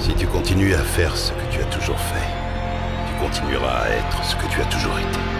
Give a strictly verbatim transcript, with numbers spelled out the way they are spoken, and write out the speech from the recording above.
Si tu continues à faire ce que tu as toujours fait, tu continueras à être ce que tu as toujours été.